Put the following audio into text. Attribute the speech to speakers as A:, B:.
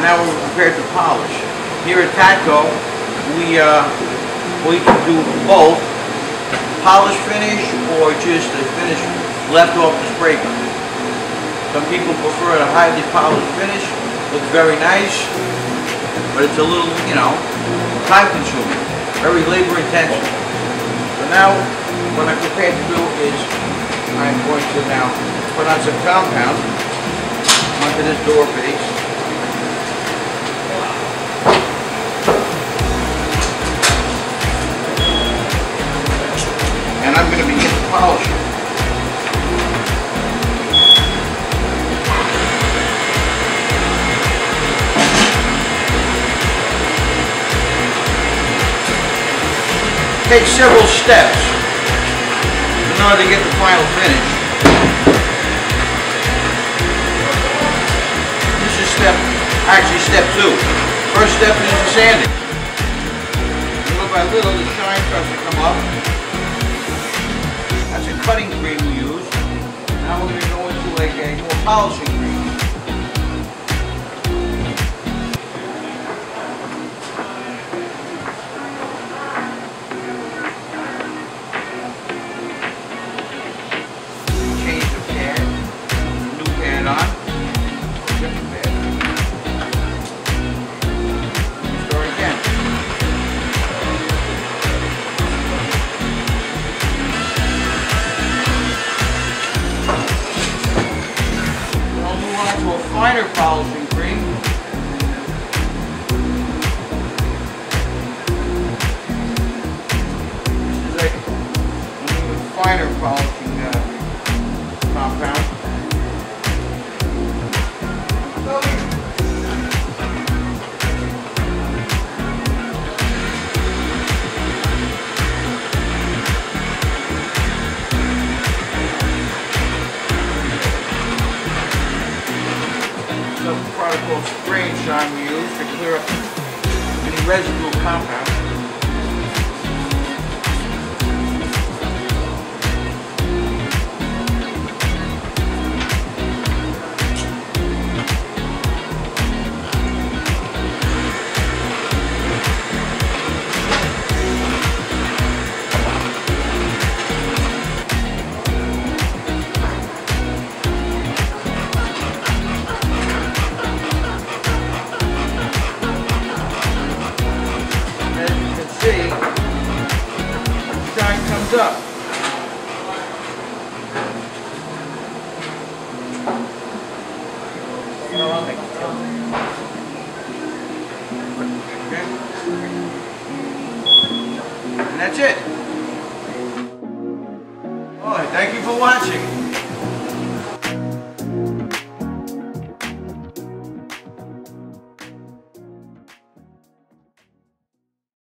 A: and now we're prepared to polish. Here at Tatco, we can do both polish finish or just a finish left off the spray gun. Some people prefer a highly polished finish. Looks very nice, but it's a little, time consuming, very labor intensive. So now, what I'm prepared to do is I'm going to now put on some compound onto this door face. And I'm going to begin to polish it. It takes several steps in order to get the final finish. This is step 2. First step is the sanding. Little by little the shine starts to come up. That's a cutting cream we use. Now we're going to go into a more polishing cream. Finer polishing cream. This is an even finer polishing compound. Product called spray and shine we use to clear up any residual compound.